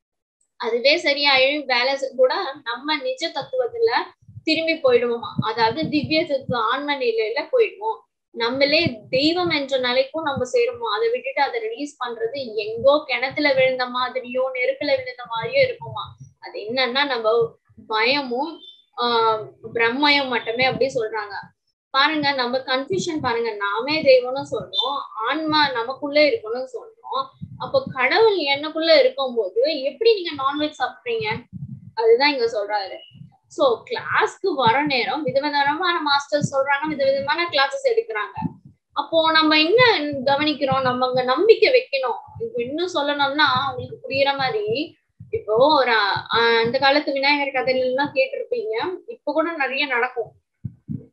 அதுவே சரியாயிடும். பேலன்ஸ் கூட நம்ம நிஜ தத்துவத்துல திரும்பி போயிடுவோமா, அதாவது திவ்ய தத்துவ ஆன்ம நிலையில போயிடுவோம். நம்மளே தெய்வம் என்ற நிலைக்கும் நம்ம சேருவோம். அதை விட்டுட்டு அதை ரிலீஸ் பண்றது எங்கோ கிணத்துல விழுந்த மாதிரியோ நெருப்புல விழுந்த மாதிரியோ இருக்குமா. அது என்னன்னா நம்ம பயமும் ஆஹ் பிரம்மையும் மட்டுமே அப்படி சொல்றாங்க. பாருங்க நம்ம கன்ஃபியூஷன் பாருங்க, நாமே தெய்வம்னு சொல்றோம், ஆன்மா நமக்குள்ள இருக்கணும்னு சொல்றோம். அப்போ கடவுள் எனக்குள்ள இருக்கும் போது எப்படி நீங்க நான்வெஜ் சாப்பிடுறீங்க? அதுதான் இங்க சொல்றாரு. சோ கிளாஸ்க்கு வர நேரம் விதவிதமான மாஸ்டர்ஸ் சொல்றாங்க, விதவிதமான கிளாஸஸ் எடுக்கிறாங்க. அப்போ நம்ம என்ன கவனிக்கிறோம், நம்ம அங்க நம்பிக்கை வைக்கணும். இப்போ இன்னும் சொல்லணும்னா உங்களுக்கு புரியுற மாதிரி, இப்போ ஒரு அந்த காலத்து விநாயகர் கதையில எல்லாம் கேட்டிருப்பீங்க, இப்ப கூட நிறைய நடக்கும்.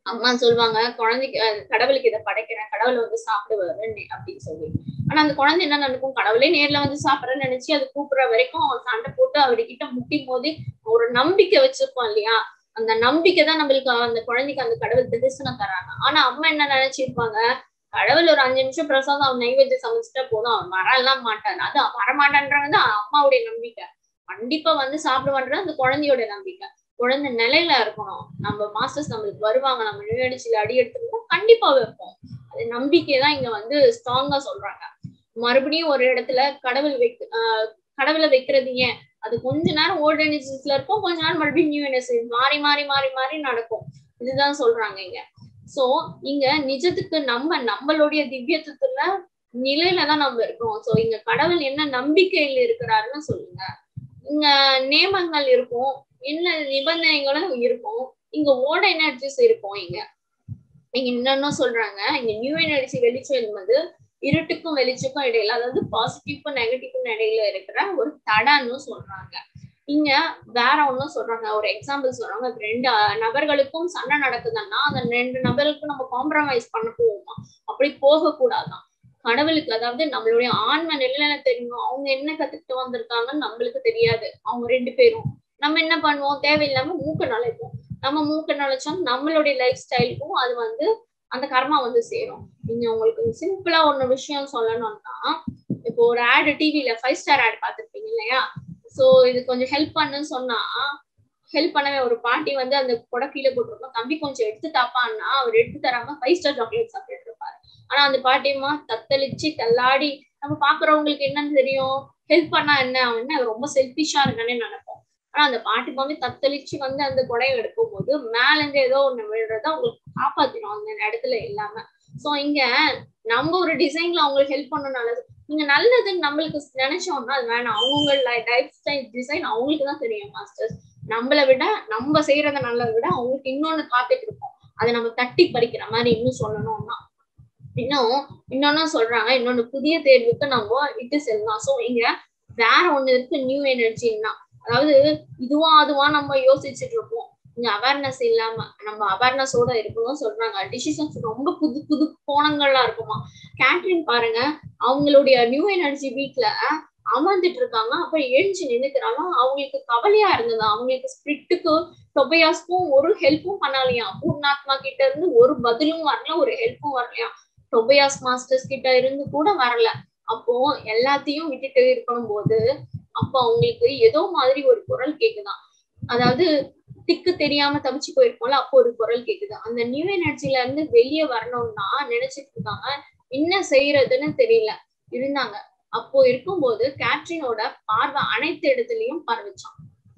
அம்மா சொல்லுவாங்க குழந்தைக்கு கடவுளுக்கு இதை படைக்கிறேன், கடவுளை வந்து சாப்பிடுவாரு அப்படின்னு சொல்லி. ஆனா அந்த குழந்தை என்ன நினைக்கும், கடவுளே நேர்ல வந்து சாப்பிடறேன்னு நினைச்சு அது கூப்பிடுற வரைக்கும் சண்டை போட்டு அவர்கிட்ட முட்டி மோதி ஒரு நம்பிக்கை வச்சிருப்போம் இல்லையா, அந்த நம்பிக்கை தான் நம்மளுக்கு அந்த குழந்தைக்கு அந்த கடவுள் தரிசனம் தராங்க. ஆனா அம்மா என்ன நினைச்சிருப்பாங்க, கடவுள் ஒரு அஞ்சு நிமிஷம் பிரசாதம் அவன் நைவேத்தியம் சமைச்சிட்டா போதும், அவன் வரலாம் மாட்டான், அது வரமாட்டான்றது அம்மாவுடைய நம்பிக்கை, கண்டிப்பா வந்து சாப்பிடுவான்றது அந்த குழந்தையோட நம்பிக்கை. குழந்தை நிலையில இருக்கணும், நம்ம மாஸ்டர்ஸ் நம்மளுக்கு வருவாங்க, நம்ம நிகழ்ச்சியில அடி எடுத்துக்கணும், கண்டிப்பா வைப்போம். அது நம்பிக்கைதான் இங்க வந்து ஸ்ட்ராங்கா சொல்றாங்க. மறுபடியும் ஒரு இடத்துல கடவுள் வைக்க ஆஹ் கடவுளை வைக்கிறது ஏன், அது கொஞ்ச நேரம் ஓல்ட் எனர்ஜிஸ்ல இருக்கும், கொஞ்ச நேரம் மறுபடியும் நியூ எனர்ஜி மாறி மாறி மாறி மாறி நடக்கும். இதுதான் சொல்றாங்க இங்க. சோ இங்க நிஜத்துக்கு நம்ம நம்மளுடைய திவ்யத்துவத்துல நிலையில தான் நம்ம இருக்கோம். சோ இங்க கடவுள் என்ன நம்பிக்கையில் இருக்கிறாருன்னு சொல்லுங்க. இங்க நேமங்கள் இருக்கும், என்ன நிபந்தனைகளும் இருக்கும், இங்க ஓட எனர்ஜிஸ் இருக்கும். இங்க இங்க இன்னொன்னும் சொல்றாங்க, இங்க நியூ எனர்ஜி வெளிச்சம் என்பது இருட்டுக்கும் வெளிச்சக்கும் இடையில, அதாவது பாசிட்டிவ்க்கும் நெகட்டிவ்க்கும் இடையில இருக்கிற ஒரு தடன்னு சொல்றாங்க. இங்க வேற ஒன்னும் சொல்றாங்க, ஒரு எக்ஸாம்பிள் சொல்றாங்க, ரெண்டு நபர்களுக்கும் சண்டை நடக்குதுன்னா அந்த ரெண்டு நபர்களுக்கும் நம்ம காம்ப்ரமைஸ் பண்ண போவோமா, அப்படி போக கூடாதான். கடவுளுக்கு, அதாவது நம்மளுடைய ஆன்ம நிலையில தெரியும், அவங்க என்ன கத்துக்கிட்டு வந்திருக்காங்கன்னு நம்மளுக்கு தெரியாது. அவங்க ரெண்டு பேரும் நம்ம என்ன பண்ணுவோம், தேவையில்லாம மூக்க நுழைப்போம். நம்ம மூக்க நுழைச்சோம் நம்மளுடைய லைஃப் ஸ்டைலுக்கும் அது வந்து அந்த கர்மா வந்து சேரும். நீங்க உங்களுக்கு சிம்பிளா ஒண்ணு விஷயம் சொல்லணும்னா, இப்போ ஒரு ஆட் டிவில ஃபைவ் ஸ்டார் ஆட் பார்த்திருப்பீங்க இல்லையா, சோ இது கொஞ்சம் ஹெல்ப் பண்ணுன்னு சொன்னா ஹெல்ப் பண்ணவே ஒரு பாட்டி வந்து அந்த கொடை கீழே போட்டிருக்கோம், தம்பி கொஞ்சம் எடுத்து தாப்பான்னா அவர் எடுத்து தராம ஃபைவ் ஸ்டார் சாக்லேட் சாப்பிட்டு இருப்பாரு. ஆனா அந்த பாட்டியம்மா தத்தளிச்சு தள்ளாடி, நம்ம பாக்குறவங்களுக்கு என்னன்னு தெரியும், ஹெல்ப் பண்ணா என்ன, அவன் ரொம்ப செல்பிஷா இருக்கானே நினைப்போம். ஆனா அந்த பாட்டி பாம்பி தத்தளிச்சு வந்து அந்த கொடையை எடுக்கும் போது மேல இருந்து ஏதோ ஒண்ணு விழுறத அவங்களுக்கு காப்பாத்திடும் அந்த இடத்துல இல்லாம. சோ இங்க நம்ம ஒரு டிசைன்ல அவங்களுக்கு ஹெல்ப் பண்ண நல்லது, நீங்க நல்லதுன்னு நம்மளுக்கு நினைச்சோம்னா அது வேணாம். அவங்க லைஃப் ஸ்டைல் டிசைன் அவங்களுக்கு தான் தெரியும் மாஸ்டர்ஸ். நம்மளை விட நம்ம செய்யறத நல்லதை விட அவங்களுக்கு இன்னொன்னு காத்துட்டு இருக்கோம், அதை நம்ம தட்டி பறிக்கிற மாதிரி இன்னும் சொல்லணும்னா. இன்னும் இன்னொன்னு சொல்றாங்க, இன்னொன்னு புதிய தேர்வுக்கு நம்ம இட்டு செல்லலாம். சோ இங்க வேற ஒண்ணு இருக்கு, நியூ எனர்ஜின்னா, அதாவது இதுவா அதுவா நம்ம யோசிச்சுட்டு இருப்போம். இங்க அவேர்னஸ் இல்லாம நம்ம அவேர்னஸோட இருக்கணும்னு சொல்றாங்க. டிசிஷன்ஸ் ரொம்ப புது புது கோணங்கள்லாம் இருக்குமா. கேட்ரின் பாருங்க, அவங்களுடைய நியூ எனர்ஜி வீட்ல அமர்ந்துட்டு இருக்காங்க, அப்புறம் எழுந்து நின்னுக்கிறாங்க. அவங்களுக்கு கவலையா இருந்தது, அவங்களுக்கு ஸ்பிரிட்டுக்கு டொபையாஸ்க்கும் ஒரு ஹெல்ப்பும் பண்ணலையா, பூர்ணாத்மா கிட்ட இருந்து ஒரு பதிலும் வரல, ஒரு ஹெல்ப்பும் வரலையா, டொபையாஸ் மாஸ்டர்ஸ் கிட்ட இருந்து கூட வரல. அப்போ எல்லாத்தையும் விட்டுட்டு இருக்கணும் போது அப்போ அவங்களுக்கு ஏதோ மாதிரி ஒரு குரல் கேக்குதான், அதாவது திக்கு தெரியாம தவிச்சு போயிருக்கோம்ல, அப்போ ஒரு குரல் கேக்குது. அந்த நியூ எனர்ஜில இருந்து வெளியே வரணும்னா நினைச்சிட்டு இருக்காங்க, என்ன செய்யறதுன்னு தெரியல இருந்தாங்க. அப்போ இருக்கும்போது கேட்ரினோட பார்வை அனைத்து இடத்துலயும் பரவிச்சான்.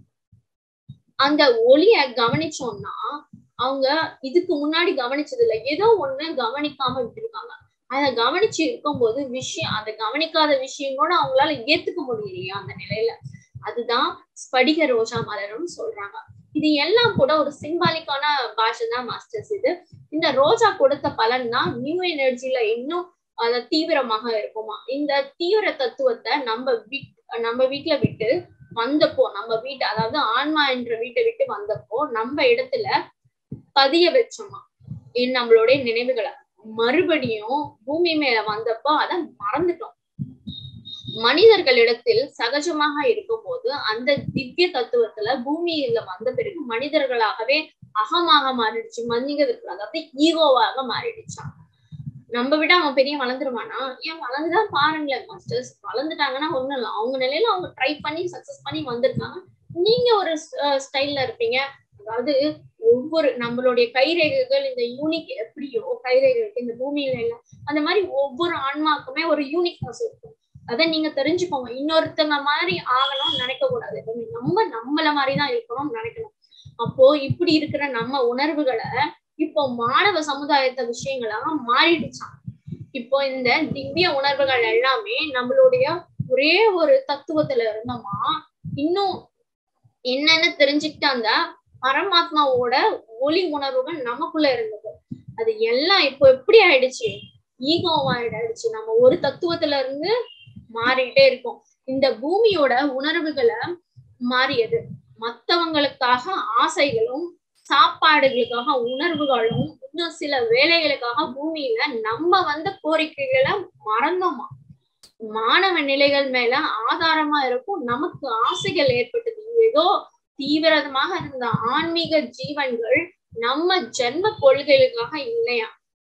அந்த ஒளிய கவனிச்சோம்னா அவங்க இதுக்கு முன்னாடி கவனிச்சது இல்லை, ஏதோ ஒண்ணு கவனிக்காம விட்டுருக்காங்க. அதை கவனிச்சு இருக்கும்போது விஷயம், அதை கவனிக்காத விஷயம் கூட அவங்களால ஏத்துக்க முடியலையா அந்த நிலையில. அதுதான் ஸ்படிக ரோஜா மலரும் சொல்றாங்க. இது எல்லாம் கூட ஒரு சிம்பாலிக்கான பாஷை தான் மாஸ்டர்ஸ். இது இந்த ரோஜா கொடுத்த பலன் தான் நியூ எனர்ஜில இன்னும் அத தீவிரமாக இருக்குமா. இந்த தீவிர தத்துவத்தை நம்ம வீட் நம்ம வீட்டுல விட்டு வந்தப்போ, நம்ம வீட்டு அதாவது ஆன்மா என்ற வீட்டை விட்டு வந்தப்போ நம்ம இடத்துல பதிய வச்சோமா நம்மளுடைய நினைவுகளை. மறுபடியும் பூமி மேல வந்தப்போ அதை மறந்துட்டோம். மனிதர்களிடத்தில் சகஜமாக இருக்கும் போது அந்த திவ்ய தத்துவத்துல பூமியில வந்த பிறகு மனிதர்களாகவே அகமாக மாறிடுச்சு, மனிதர்கள் அதாவது ஈகோவாக மாறிடுச்சான். நம்ம விட அவன் பெரிய வளர்ந்துருவானா, ஏன் வளர்ந்துதான் பாருங்களேன் மாஸ்டர்ஸ். வளர்ந்துட்டாங்கன்னா ஒண்ணும் இல்லை, அவங்க நிலையில அவங்க ட்ரை பண்ணி சக்சஸ் பண்ணி வந்திருக்காங்க. நீங்க ஒரு ஸ்டைல்ல இருப்பீங்க. அதாவது ஒவ்வொரு நம்மளுடைய கைரேகைகள் இந்த யூனிக் எப்படியோ கைரேகைகள் இந்த பூமியில இல்லை, அந்த மாதிரி ஒவ்வொரு ஆன்மாக்குமே ஒரு யூனிக்னஸ் இருக்கும். அதை நீங்க தெரிஞ்சுக்கோங்க. இன்னொருத்தங்க மாதிரி ஆகணும்னு நினைக்க கூடாது, நம்ம நம்மள மாதிரிதான் இருக்கணும்னு நினைக்கணும். அப்போ இப்படி இருக்கிற நம்ம உணர்வுகளை இப்போ மாணவ சமுதாயத்த விஷயங்களாக மாறிடுச்சான். இப்போ இந்த திவ்ய உணர்வுகள் எல்லாமே நம்மளுடைய ஒரே ஒரு தத்துவத்துல இருந்தோமா, இன்னும் என்னன்னு தெரிஞ்சுக்கிட்டு அந்த பரமாத்மாவோட ஒளி உணர்வுகள் நமக்குள்ள இருந்தது. அது எல்லாம் இப்போ எப்படி ஆயிடுச்சு, ஈகோவாயிடுச்சு. நம்ம ஒரு தத்துவத்துல இருந்து மாறிட்டே இருக்கோம். இந்த பூமியோட உணர்வுகளை மாறியது மத்தவங்களுக்காக ஆசைகளும் சாப்பாடுகளுக்காக உணர்வுகளும் இன்னும் சில வேலைகளுக்காக பூமியில நம்ம வந்த கோரிக்கைகளை மறந்தோமா. மாணவ நிலைகள் மேல ஆதாரமா இருக்கும் நமக்கு ஆசைகள் ஏற்பட்டது. ஏதோ தீவிரமாக இருந்த ஆன்மீக ஜீவன்கள் நம்ம ஜென்ம கொள்கைகளுக்காக இல்லையா.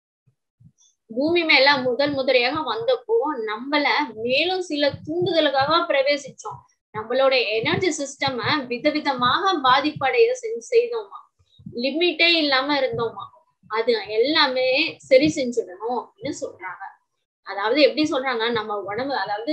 பூமி மேல முதல் முதலையாக வந்தப்போ நம்மள மேலும் சில தூண்டுதலுக்காக பிரவேசிச்சோம். நம்மளோட எனர்ஜி சிஸ்டம் விதவிதமாக பாதிப்படைய செய்தோமா. லிமிட்டே இல்லாம இருந்தோமா. அது எல்லாமே சரி செஞ்சிடணும் அப்படின்னு சொல்றாங்க. அதாவது எப்படி சொல்றாங்க, நம்ம உடம்பு அதாவது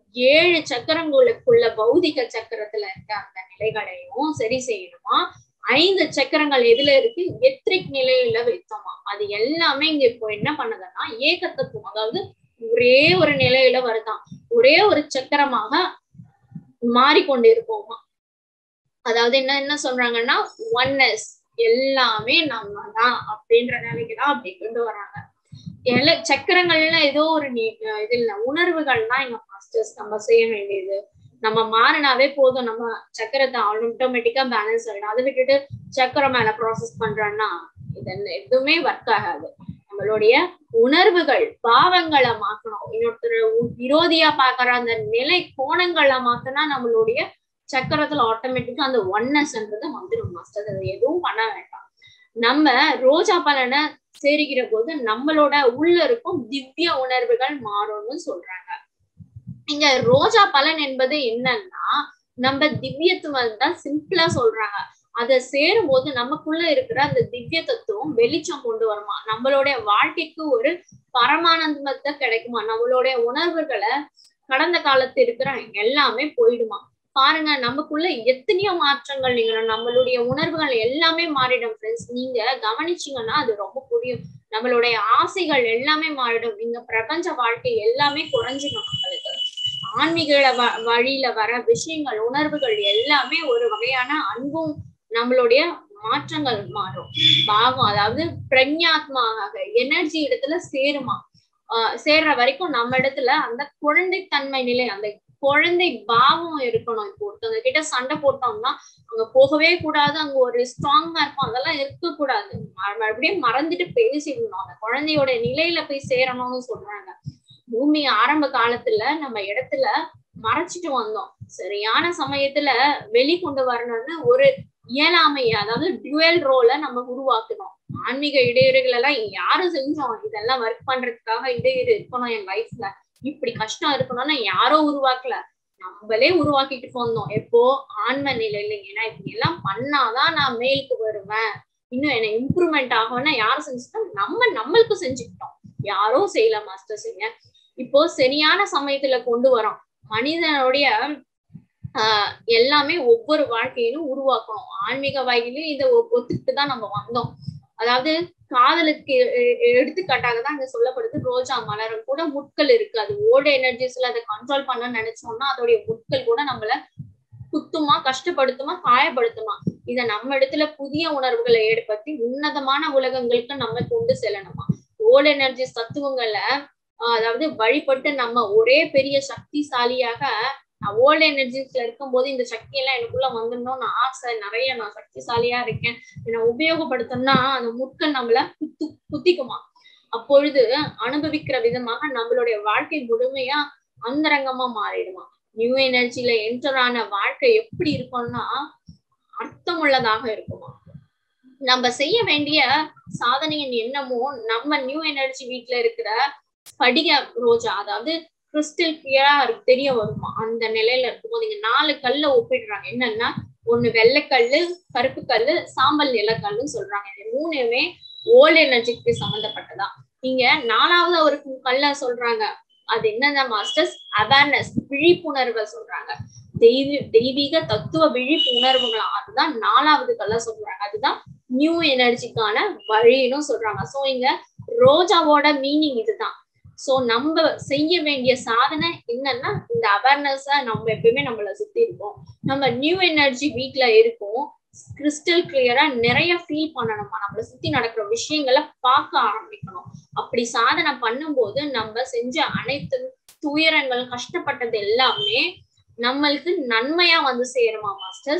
ஏழு சக்கரங்களுக்குள்ள பௌதிக சக்கரத்துல இருக்க அந்த நிலைகளையும் சரி செய்யணுமா. ஐந்து சக்கரங்கள் எதுல இருக்கு, எத்ரிக் நிலையில வைத்தோமா. அது எல்லாமே இங்க இப்போ என்ன பண்ணுதுன்னா ஏகத்தத்துவம், அதாவது ஒரே ஒரு நிலையில வருதான், ஒரே ஒரு சக்கரமாக மாறிக்கொண்டு இருப்போமா. அதாவது என்ன என்ன சொல்றாங்கன்னா ஒன்னஸ், எல்லாமே நம்ம தான் அப்படின்ற நிலைக்குதான் அப்படி கொண்டு வர்றாங்க. எல்லா சக்கரங்கள்ல ஏதோ ஒரு இது இல்ல, உணர்வுகள் தான் எங்க மாஸ்டர்ஸ் நம்ம செய்ய வேண்டியது. நம்ம மாறினாவே போதும், நம்ம சக்கரத்தை ஆட்டோமேட்டிக்கா பேலன்ஸ் ஆயிடும். அதை விட்டுட்டு சக்கரம் மேல ப்ராசஸ் பண்றோம்னா இது எதுவுமே ஒர்க் ஆகாது. நம்மளுடைய உணர்வுகள் பாவங்களை மாற்றணும். இன்னொருத்தர் விரோதியா பாக்குற அந்த நிலை கோணங்களை மாத்தினா நம்மளுடைய சக்கரத்துல ஆட்டோமேட்டிக்கா அந்த ஒன்னஸ்ன்றது வந்துடும் மாஸ்டர். அது எதுவும் பண்ண வேண்டாம். நம்ம ரோஜா பலனை சேருகிற போது நம்மளோட உள்ள இருக்கும் திவ்ய உணர்வுகள் மாறும்னு சொல்றாங்க. இங்க ரோஜா பலன் என்பது என்னன்னா நம்ம திவ்யத்துவம் தான் சிம்பிளா சொல்றாங்க. அதை சேரும் போது நமக்குள்ள இருக்கிற அந்த திவ்ய தத்துவம் வெளிச்சம் கொண்டு வருமா. நம்மளுடைய வாழ்க்கைக்கு ஒரு பரமானந்தத்தை கிடைக்குமா. நம்மளுடைய உணர்வுகளை கடந்த காலத்து இருக்கிற எல்லாமே போயிடுமா. பாருங்க, நமக்குள்ள எத்தனையோ மாற்றங்கள் நிகழும். நம்மளுடைய உணர்வுகள் எல்லாமே மாறிடும் ஃப்ரெண்ட்ஸ். நீங்க கவனிச்சீங்கன்னா அது ரொம்ப புரியும். நம்மளுடைய ஆசைகள் எல்லாமே மாறிடும். இங்க பிரபஞ்ச வாழ்க்கை எல்லாமே குறைஞ்சிடும். நம்மளுக்கு ஆன்மீக வழியில வர விஷயங்கள் உணர்வுகள் எல்லாமே ஒரு வகையான அன்பும் நம்மளுடைய மாற்றங்கள் மாறும். பாவம் அதாவது பிரஞ்ஞாத்மாக எனர்ஜி இடத்துல சேருமா. ஆஹ் சேர்ற வரைக்கும் நம்ம இடத்துல அந்த குழந்தைத்தன்மை நிலை, அந்த குழந்தை பாவம் இருக்கணும். இப்போ ஒருத்தவங்க கிட்ட சண்டை போட்டோம்னா அங்க போகவே கூடாது, அங்க ஒரு ஸ்ட்ராங்கா இருக்கும், அதெல்லாம் இருக்க கூடாது. மறுபடியும் மறந்துட்டு பேசிடணும். அந்த குழந்தையோட நிலையில போய் சேரணும்னு சொல்றாங்க. பூமி ஆரம்ப காலத்துல நம்ம இடத்துல மறைச்சிட்டு வந்தோம். சரியான சமயத்துல வெளி கொண்டு வரணும்னு ஒரு இயலாமைய, அதாவது டுவெல் ரோல நம்ம உருவாக்கணும். ஆன்மீக இடையூறுகள் எல்லாம் யாரும் செஞ்சோம். இதெல்லாம் ஒர்க் பண்றதுக்காக இடையூறு இருக்கணும் என் லைஃப்ல, இப்படி கஷ்டம் இருக்கணும்னா யாரோ உருவாக்கல, நம்மளே உருவாக்கிட்டு வந்தோம். எப்போ ஆன்ம நிலையில. ஏன்னா இப்படி எல்லாம் பண்ணாதான் நான் மேலுக்கு வருவேன், இன்னும் என்ன இம்ப்ரூவ்மெண்ட் ஆகும்னா யாரும் செஞ்சுட்டோம், நம்ம நம்மளுக்கு செஞ்சுக்கிட்டோம், யாரோ செய்யல மாஸ்டர் செய்ய. இப்போ சரியான சமயத்துல கொண்டு வரோம். மனிதனுடைய ஆஹ் எல்லாமே ஒவ்வொரு வாழ்க்கையிலும் உருவாக்கணும். ஆன்மீக வகையிலும் இதை ஒத்துக்கிட்டு தான் நம்ம வந்தோம். அதாவது காதலுக்கு எடுத்துக்காட்டாக தான் இங்க சொல்லப்படுது. ரோஜா மலரும் கூட முட்கள் இருக்கு. அது ஓல்டு எனர்ஜிஸ்ல அதை கண்ட்ரோல் பண்ண நினைச்சோம்னா அதோடைய முட்கள் கூட நம்மள குத்துமா, கஷ்டப்படுத்துமா, காயப்படுத்துமா. இத நம்ம இடத்துல புதிய உணர்வுகளை ஏற்படுத்தி உன்னதமான உலகங்களுக்கு நம்ம கொண்டு செல்லணுமா. ஓல்டு எனர்ஜி தத்துவங்களை ஆஹ் அதாவது வழிபட்டு நம்ம ஒரே பெரிய சக்திசாலியாக ஓல்டு எனர்ஜிஸ்ல இருக்கும் போது இந்த சக்தி எல்லாம் எனக்குள்ள வந்துடணும்னு ஆசை நிறைய, நான் சக்திசாலியா இருக்கேன், என்னை உபயோகப்படுத்தணும்னா அந்த முட்கள் நம்மள குத்து குத்திக்குமா. அப்பொழுது அனுபவிக்கிற விதமாக நம்மளுடைய வாழ்க்கை முழுமையா அந்தரங்கமா மாறிடுமா. நியூ எனர்ஜில என்டரான வாழ்க்கை எப்படி இருக்கும்னா அர்த்தம் உள்ளதாக இருக்குமா. நம்ம செய்ய வேண்டிய சாதனையின் என்னமோ நம்ம நியூ எனர்ஜி வீட்டுல இருக்கிற படிக ரோஜா, அதாவது கிறிஸ்டல் கிளியரா தெரிய வருமா. அந்த நிலையில இருக்கும்போது இங்க நாலு கல்ல ஒப்பிடுறாங்க. என்னன்னா ஒண்ணு வெள்ளைக்கல்லு, கருப்பு கல்லு, சாம்பல் நிலக்கல்லுன்னு சொல்றாங்க. இந்த மூணுமே ஓல்டு எனர்ஜிக்கு சம்பந்தப்பட்டதா. இங்க நாலாவது ஒரு கல்ல சொல்றாங்க. அது என்னன்னா மாஸ்டர்ஸ் அவேர்னஸ், விழிப்புணர்வை சொல்றாங்க. தெய்வ தெய்வீக தத்துவ விழிப்புணர்வுகளா, அதுதான் நாலாவது கல்ல சொல்றாங்க. அதுதான் நியூ எனர்ஜிக்கான வழின்னு சொல்றாங்க. சோ இங்க ரோஜாவோட மீனிங் இதுதான். சோ நம்ம செய்ய வேண்டிய சாதனை என்னன்னா இந்த அவேர்னஸ நம்ம எப்பயுமே நம்மள சுத்தி இருக்கோம். நம்ம நியூ எனர்ஜி வீக்ல இருக்கோம். கிறிஸ்டல் கிளியரா நிறைய ஃபீல் பண்ணணுமா. நம்மள சுத்தி நடக்கிற விஷயங்களை பார்க்க ஆரம்பிக்கணும். அப்படி சாதனை பண்ணும்போது நம்ம செஞ்ச அனைத்து துயரங்கள், கஷ்டப்பட்டது எல்லாமே நம்மளுக்கு நன்மையா வந்து சேருமா மாஸ்டர்ஸ்.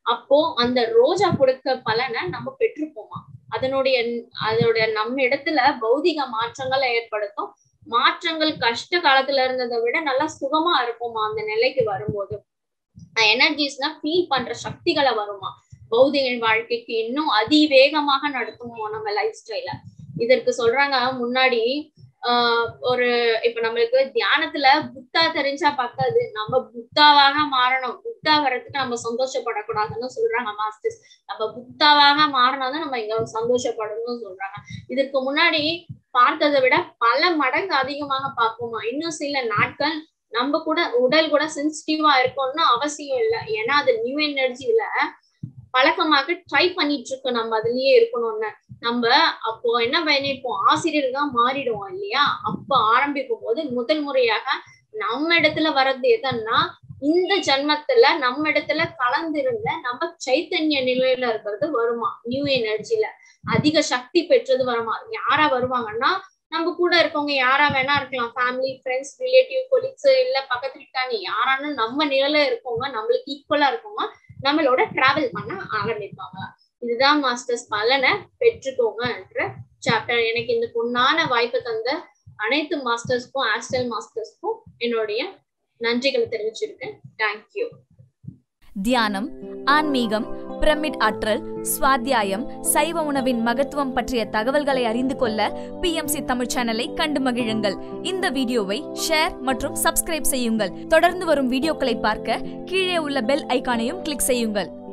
அப்போ அந்த ரோஜா கொடுக்க பலனை நம்ம பெற்றுப்போமா? அதனுடைய அதோட நம்ம இடத்துல பௌதிக மாற்றங்களை ஏற்படுத்தும். மாற்றங்கள் கஷ்ட காலத்துல இருந்ததை விட நல்லா சுகமா இருப்போமா அந்த நிலைக்கு வரும்போது? எனர்ஜிஸ்னா ஃபீல் பண்ற சக்திகளை வருமா? பௌதிக வாழ்க்கைக்கு இன்னும் அதிவேகமாக நடத்துமோ நம்ம லைஃப் ஸ்டைல? இதற்கு சொல்றாங்க முன்னாடி ஆஹ் ஒரு இப்ப நம்மளுக்கு தியானத்துல புத்தா தெரிஞ்சா பத்தாது, நம்ம புத்தாவாக மாறணும். புத்தா வர்றதுக்கு நம்ம சந்தோஷப்படக்கூடாதுன்னு சொல்றாங்க மாஸ்டர்ஸ். நம்ம புத்தாவாக மாறினாதான் நம்ம இங்க சந்தோஷப்படணும்னு சொல்றாங்க. இதுக்கு முன்னாடி பார்த்ததை விட பல மடங்கு அதிகமாக பார்ப்போமா? இன்னும் சில நாட்கள் நம்ம கூட உடல் கூட சென்சிட்டிவா இருக்கணும்னு அவசியம் இல்லை. ஏன்னா அது நியூ எனர்ஜில பழக்கமாக ட்ரை பண்ணிட்டு இருக்கோம். நம்ம அதுலயே இருக்கணும்னு நம்ம அப்போ என்ன பண்ணிருப்போம்? ஆசிரியர்கள் தான் மாறிடுவோம் இல்லையா? அப்ப ஆரம்பிக்கும் போது முதல் முறையாக நம்ம இடத்துல வர்றது எதன்னா, இந்த ஜென்மத்துல நம்ம இடத்துல கலந்திருந்த நம்ம சைத்தன்ய நிலையில இருக்கிறது வருமா? நியூ எனர்ஜில அதிக சக்தி பெற்றது வருமா? யாரா வருவாங்கன்னா, நம்ம கூட இருக்கவங்க யாரா வேணா இருக்கலாம். ஃபேமிலி, ஃப்ரெண்ட்ஸ், ரிலேட்டிவ், கொலீக்ஸ், இல்ல பக்கத்துல இருக்காங்க யாரானு நம்ம நிலையில இருக்கவங்க, நம்மளுக்கு ஈக்குவலா இருக்கவங்க நம்மளோட டிராவல் பண்ண ஆரம்பிப்பாங்களா? இதுதான் மாஸ்டர்ஸ் பலனை பெற்றுக்கோங்க என்ற சாப்டர். எனக்கு இந்த பொன்னான வாய்ப்பு தந்த அனைத்து மாஸ்டர்ஸ்க்கும், ஆஸ்ட்ரல் மாஸ்டர்ஸ்க்கும் என்னுடைய நன்றிகளை தெரிவிச்சிருக்கேன். தேங்க்யூ. தியானம், ஆன்மீகம், பிரமிட் ஆற்றல், சுவாத்தியாயம், சைவ உணவின் மகத்துவம் பற்றிய தகவல்களை அறிந்து கொள்ள பி எம் சி தமிழ் சேனலை கண்டு மகிழுங்கள். இந்த வீடியோவை ஷேர் மற்றும் சப்ஸ்கிரைப் செய்யுங்கள். தொடர்ந்து வரும் வீடியோக்களை பார்க்க கீழே உள்ள பெல் ஐகானையும் கிளிக் செய்யுங்கள்.